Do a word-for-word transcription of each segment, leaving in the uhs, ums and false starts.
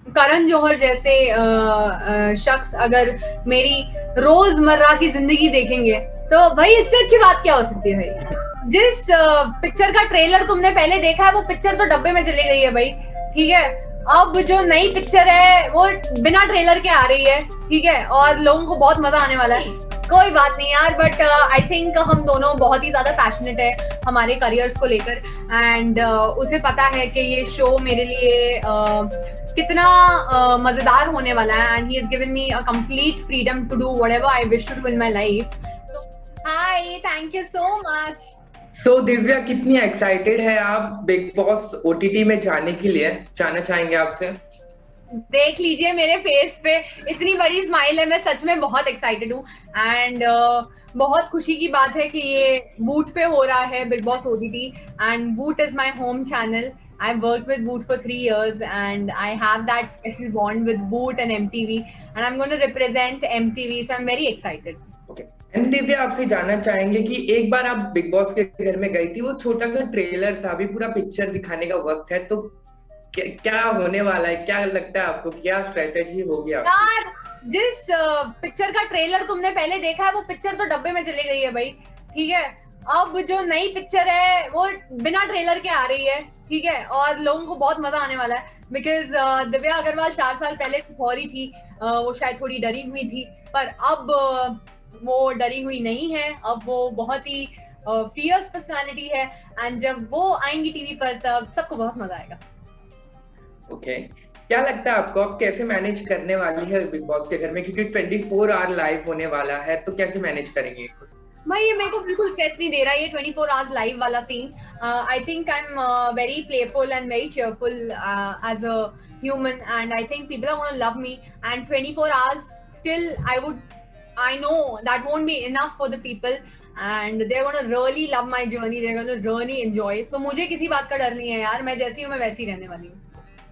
करण जौहर जैसे अ, अ, शख्स अगर मेरी रोजमर्रा की जिंदगी देखेंगे तो भाई इससे अच्छी बात क्या हो सकती है भाई। जिस पिक्चर का ट्रेलर तुमने पहले देखा है वो पिक्चर तो डब्बे में चली गई है भाई, ठीक है। अब जो नई पिक्चर है वो बिना ट्रेलर के आ रही है, ठीक है, और लोगों को बहुत मजा आने वाला है। कोई बात नहीं यार, बट आई थिंक हम दोनों बहुत ही ज्यादा पैशनेट है हमारे करियर्स को लेकर, एंड uh, उसे पता है कि ये शो मेरे लिए uh, कितना uh, मजेदार होने वाला है, and he has given me a complete freedom to do whatever I wish to do in my life. तो hi, thank you so much. So so, Divya, कितनी एक्साइटेड है आप बिग बॉस ओटीटी में जाने के लिए? जानना चाहेंगे आपसे। देख लीजिए मेरे फेस पे इतनी बड़ी स्माइल है, मैं सच में बहुत एक्साइटेड हूँ, एंड uh, बहुत खुशी की बात है कि ये बूट पे हो रहा है Bigg Boss OTT, and Voot is my home channel. I worked with Boot for three years and I have that special bond with Boot and M T V, and I'm going to represent M T V, so I'm very excited. Okay. And Divya, आपसे जानना चाहेंगे कि एक बार आप big boss के घर में गई थी, वो छोटा सा ट्रेलर था, अभी पूरा पिक्चर दिखाने का वक्त है, तो क्या, क्या होने वाला है? क्या लगता है आपको, क्या स्ट्रेटेजी होगी आपकी? यार, जिस पिक्चर का ट्रेलर तुमने पहले देखा है वो पिक्चर तो डब्बे में चली गई है भाई, ठीक है। अब जो नई पिक्चर है वो बिना ट्रेलर के आ रही है, ठीक है, और लोगों को बहुत मजा आने वाला है, बिकॉज uh, दिव्या अग्रवाल चार साल पहले कुछ ही थी, uh, वो शायद थोड़ी डरी हुई थी, पर अब uh, वो डरी हुई नहीं है, अब वो बहुत ही फियर्स uh, पर्सनालिटी है, एंड जब वो आएंगी टीवी पर तब सबको बहुत मजा आएगा। Okay okay. क्या लगता है आपको, आप कैसे मैनेज करने वाली है बिग बॉस के घर में, क्योंकि ट्वेंटी फोर आवर लाइव होने वाला है, तो कैसे मैनेज करेंगे? भाई ये मेरे को बिल्कुल स्ट्रेस नहीं दे रहा ये ट्वेंटी फोर आवर्स लाइव वाला scene. I think I am very playful and very cheerful uh, as a human, and I think people are going to love me, and twenty four hours still I would I know that won't be enough for the people, and they're going to really love my journey, they're going to really enjoy, so मुझे किसी बात का डर नहीं है यार, मैं जैसी हूँ मैं वैसी रहने वाली हूँ।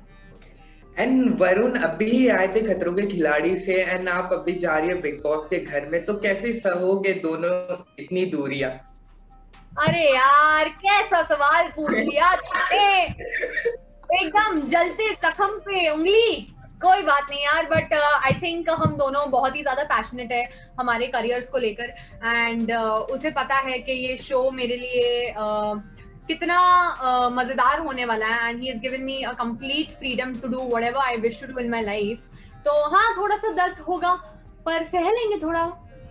एंड वरुण अभी आए थे खतरों के खिलाड़ी से, एंड आप अभी जा रही है बिग बॉस के घर में, तो कैसे सहोगे दोनों इतनी दूरियां? अरे यार कैसा सवाल पूछ लिया तुमने, एकदम जलते जख्म पे उंगली। कोई बात नहीं यार, बट आई थिंक हम दोनों बहुत ही ज्यादा पैशनेट है हमारे करियर्स को लेकर, एंड uh, उसे पता है कि ये शो मेरे लिए uh, कितना uh, मजेदार होने वाला है, and he has given me a complete freedom to do whatever I wish to do in my life. तो हाँ, थोड़ा सा दर्द होगा पर सह लेंगे थोड़ा।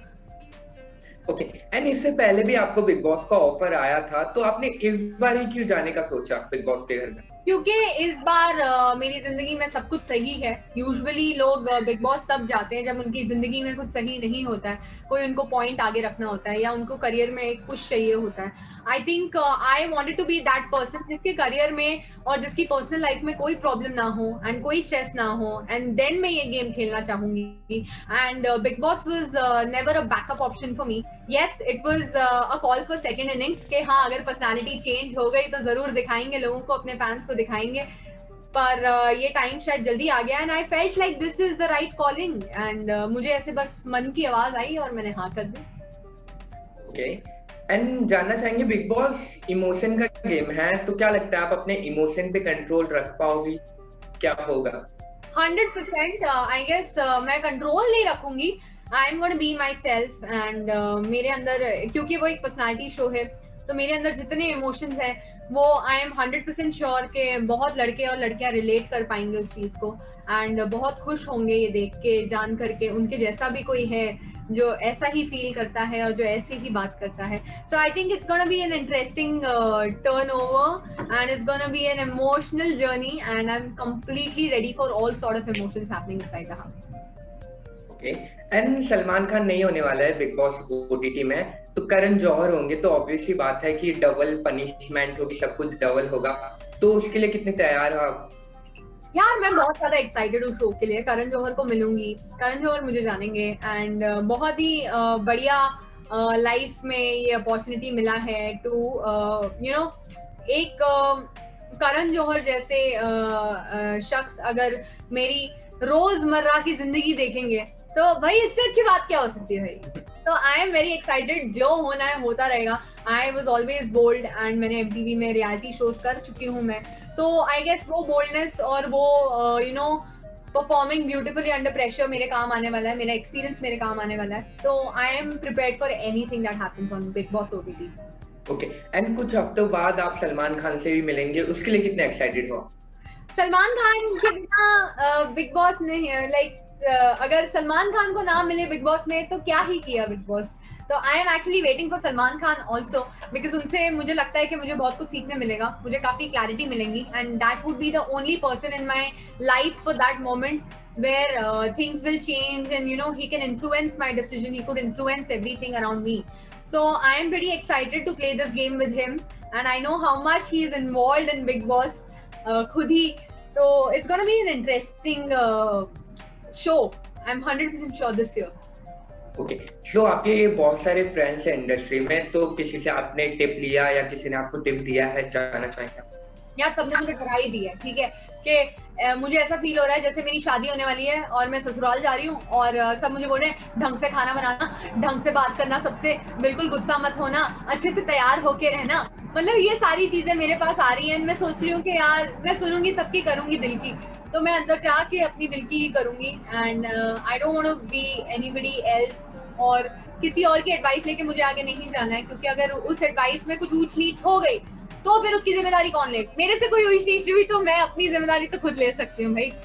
Okay okay. एंड इससे पहले भी आपको बिग बॉस का ऑफर आया था, तो आपने इस बार ही क्यों जाने का सोचा बिग बॉस के घर में? क्योंकि इस बार uh, मेरी जिंदगी में सब कुछ सही है। यूजुअली लोग बिग बॉस तब जाते हैं जब उनकी जिंदगी में कुछ सही नहीं होता है, कोई उनको पॉइंट आगे रखना होता है या उनको करियर में एक पुश चाहिए होता है। I think I wanted to be that person जिसके करियर में और जिसकी पर्सनल लाइफ में कोई प्रॉब्लम ना हो एंड कोई स्ट्रेस ना हो, एंड देन मैं ये गेम खेलना चाहूंगी, and Bigg Boss was never a backup option for me. Yes, it was a call for second innings के हाँ, अगर पर्सनालिटी चेंज हो गई तो जरूर दिखाएंगे लोगों को, अपने फैंस को दिखाएंगे, पर uh, ये टाइम शायद जल्दी आ गया, and I felt like this is the right calling, and मुझे ऐसे बस मन की आवाज आई और मैंने हाँ कर दी। ओके, एंड जानना चाहेंगे, बिग बॉस इमोशन का गेम है, तो क्या लगता है आप अपने इमोशन पे कंट्रोल रख पाओगी? क्या होगा? हंड्रेड परसेंट आई गेस मैं कंट्रोल नहीं रखूंगी। I am gonna be myself, and मेरे अंदर, क्योंकि वो एक पर्सनालिटी शो है, तो मेरे अंदर जितने इमोशंस हैं वो I am hundred percent sure के बहुत लड़के और लड़कियां रिलेट कर पाएंगे उस चीज को, एंड बहुत खुश होंगे ये देख के, जान करके उनके जैसा भी कोई है जो ऐसा ही फील करता है और जो ऐसे ही बात करता है। So I think it's gonna be an interesting turn over, and it's gonna be an emotional journey, and I am completely ready for all sort of emotions happening inside the house. Okay, and Salman Khan नहीं होने वाला है Bigg Boss OTT में, तो करण जौहर होंगे, तो obviously बात है कि डबल पनिशमेंट होगी, सब कुछ डबल होगा, तो उसके लिए कितने तैयार हो आप? यार मैं बहुत ज्यादा एक्साइटेड हूँ शो के लिए, करण जौहर को मिलूंगी, करण जौहर मुझे जानेंगे, एंड uh, बहुत ही uh, बढ़िया लाइफ uh, में ये अपॉर्चुनिटी मिला है टू यू नो, एक uh, करण जौहर जैसे uh, uh, शख्स अगर मेरी रोजमर्रा की जिंदगी देखेंगे तो भाई इससे अच्छी बात क्या हो सकती है भाई। तो आई एम वेरी एक्साइटेड, जो होना है होता रहेगा। I was always bold, and मैंने एमटीवी में रियलिटी शोज कर चुकी हूँ मैं, तो आई गेस वो बोल्डनेस और वो you know performing beautifully under pressure मेरे काम आने वाला है, मेरा एक्सपीरियंस मेरे काम आने वाला है, तो I am prepared for anything that happens on Bigg Boss OTT. Okay, and कुछ हफ्तों बाद आप सलमान खान से भी मिलेंगे, उसके लिए कितने एक्साइटेड हो? सलमान खान के बिना बिग बॉस नहीं, लाइक अगर सलमान खान को ना मिले बिग बॉस में तो क्या ही किया बिग बॉस। तो I am actually waiting for Salman Khan also, because उनसे मुझे लगता है कि मुझे बहुत कुछ सीखने मिलेगा, मुझे काफी क्लैरिटी मिलेंगी, and that would be the only person in my life for that moment where things will change and you know he can influence my decision, he could influence everything around me. So I am pretty excited to play this game with him, and I know how much he is involved in Big Boss uh, खुद ही, so it's gonna be an interesting uh, show. I'm one hundred percent sure this year. Okay, so आपके बहुत सारे friends हैं industry में, तो किसी से आपने टिप लिया या किसी ने आपको टिप दिया है, जानना चाहेंगे? यार सबने मुझे डरा ही दिया है, ठीक है, कि मुझे ऐसा फील हो रहा है जैसे मेरी शादी होने वाली है और मैं ससुराल जा रही हूँ और सब मुझे बोल रहे हैं ढंग से खाना बनाना, ढंग से बात करना, सबसे बिल्कुल गुस्सा मत होना, अच्छे से तैयार होके रहना। मतलब ये सारी चीजें मेरे पास आ रही हैं, मैं सोच रही हूँ कि यार मैं सुनूंगी सबकी, करूंगी दिल की, तो मैं अंदर जाके अपनी दिल की ही करूंगी, and I don't want to be anybody else, और किसी और की एडवाइस लेके मुझे आगे नहीं जाना है, क्योंकि अगर उस एडवाइस में कुछ ऊंच नीच हो गई तो फिर उसकी जिम्मेदारी कौन ले? मेरे से कोई ऊंच नीच हुई तो मैं अपनी जिम्मेदारी तो खुद ले सकती हूँ भाई।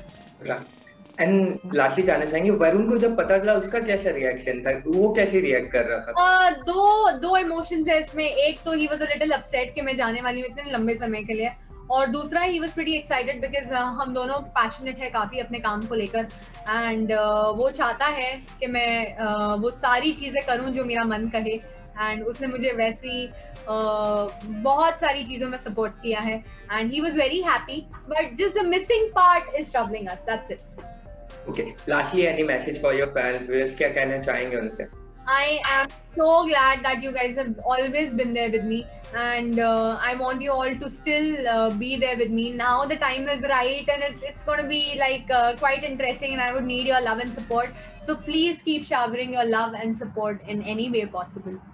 एंड लास्टली जानना चाहेंगे, वरुण को जब पता चला उसका कैसा रिएक्शन था, वो कैसे रिएक्ट कर रहा था? uh, दो दो इमोशंस है इसमें, एक तो he was a little upset कि मैं जाने वाली हूँ इतने लंबे समय के लिए, और दूसरा he was pretty excited because हम दोनों पैशनेट है काफी अपने काम को लेकर, एंड uh, वो चाहता है कि मैं uh, वो सारी चीजें करूं जो मेरा मन कहे, एंड उसने मुझे वैसी uh, बहुत सारी चीजों में सपोर्ट किया है, and he was very happy, but just the missing part is troubling us, that's it. Okay, lastly, any message for your fans? क्या कहना चाहेंगे उनसे? I am so glad that you guys have always been there with me, and uh, I want you all to still uh, be there with me. Now the time is right, and it's it's going to be like uh, quite interesting, and I would need your love and support. So please keep showering your love and support in any way possible.